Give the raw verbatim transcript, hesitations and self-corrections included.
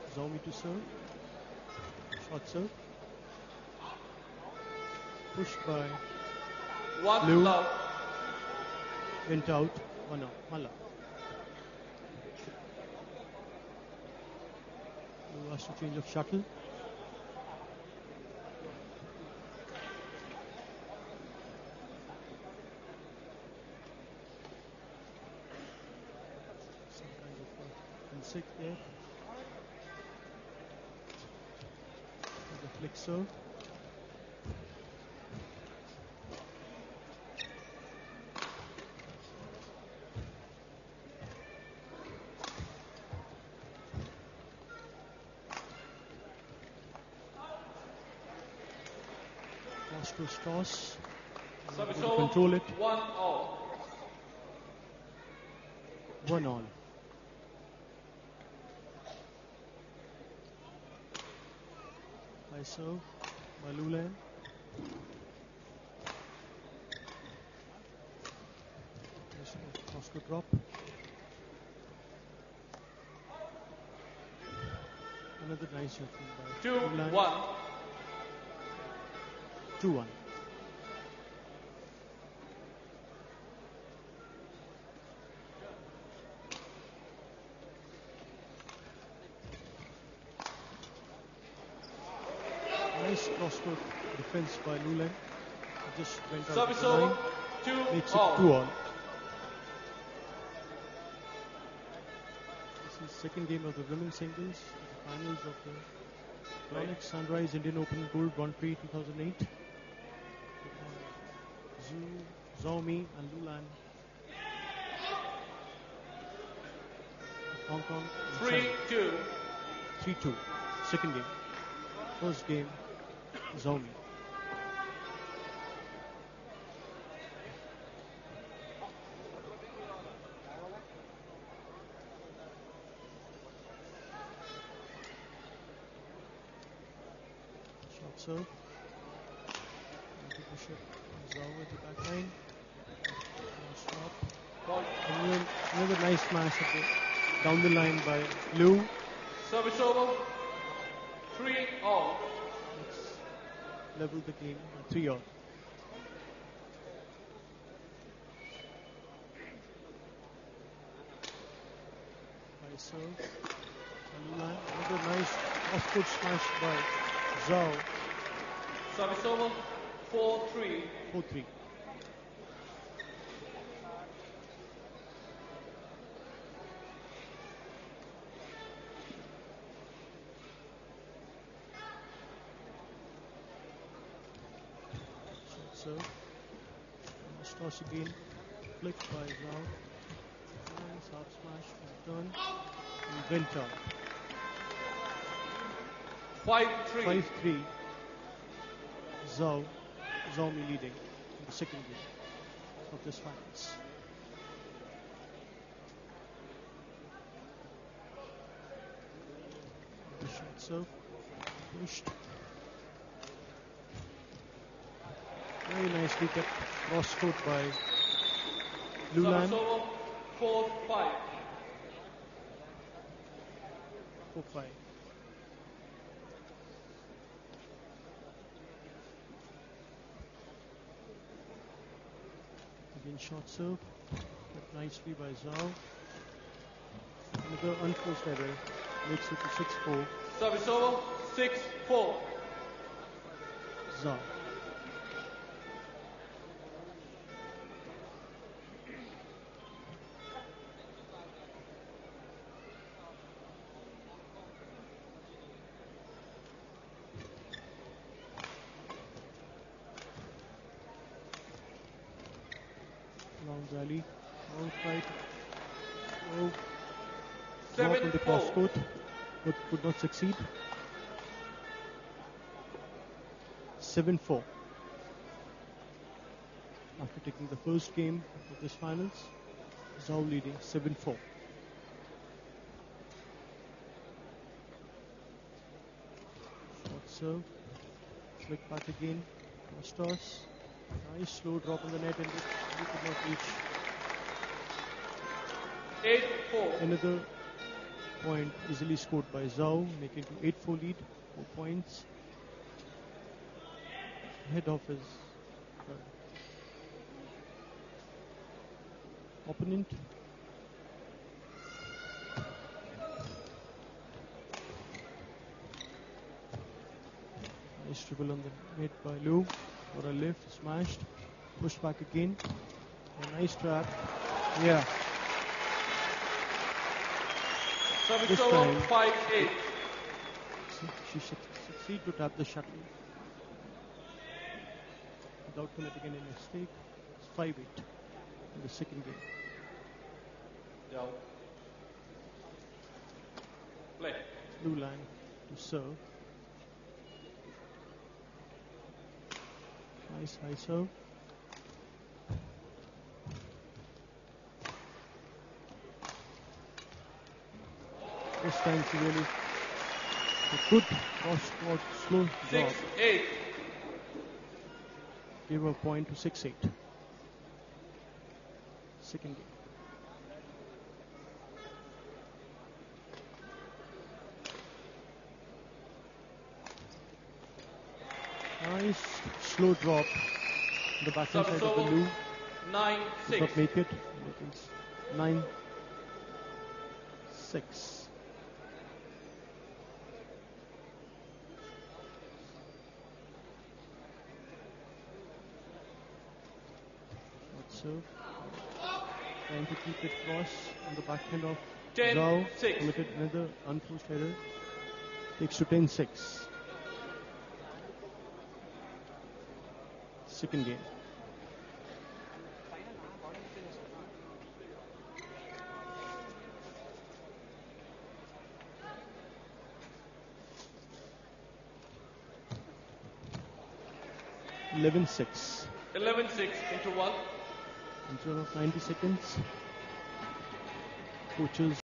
Zhou Mi to serve. Short serve. Pushed by One Lu. love. Went out. One out. One love. Lu has to change of shuttle. Some kind of uh, insect there. The flick serve. Toss to toss. Service Able to over. control it. One all. One all. High serve by Lu Lan. Toss to drop. Another nice shot by Two Lu Lan. one. two one. Nice cross-court defense by Lu Lan. Just went out Service of the over. line. Two Makes it all. two all. This is second game of the women's singles, the finals of the Onyx Sunrise Indian Open Gold Grand Prix two thousand eight. Zhou, Zhou Mi and Lu Lan. Hong Kong. Three two. three two. Second game. First game, Zhou Mi. Short serve. Push it. Zhou at the back line. Stop. And then another nice smash at the, down the line by Lu. Service over. Three all. Let's level the game at three all. High serve. Lu Lan. Another nice off-court smash by Zhou. Service over. Four three. four three. Short serve. Nice toss again. Flicked by Zhou. Nice half smash. Return. And went out. Five three. five three. Zhou. Zhou Mi leading in the second game of this finals. The short serve. Pushed. Very nicely kept cross court by Lu Lan. Service over. Four five. four five. Again short serve. Kept nicely by Zhou. Another unforced error. Makes it to six four. Service over. Six four. Zhou. Long rally. Outright. Oh. Drop Seven into four. cross court. But could not succeed. seven four. After taking the first game of this finals, Zhou leading seven four. Short serve. Flick back again. Cross toss. Nice slow drop on the net and it, he could not reach. Eight four. Another point easily scored by Zhou, making to eight four lead, four points. Head of his uh, opponent. Nice dribble on the net by Lu. For a lift, smashed, pushed back again. A nice trap. Yeah. Service This over, time, five eight. she should succeed to tap the shuttle without committing any mistake. It's five eight in the second game. Down. Play. Lu Lan to serve. Nice high serve. This time she really a good cross court slow drop. Six eight. Gave her a point to six eight. Second game. Nice slow drop. The backhand side of the Lu. Nine Does six. not make it. It's nine six. Serve. Trying to keep it cross on the backhand of ten Zhou. six. Committed another unforced error. Takes to ten six. Second game. eleven six. Eleven six into one. Instead of ninety seconds, coaches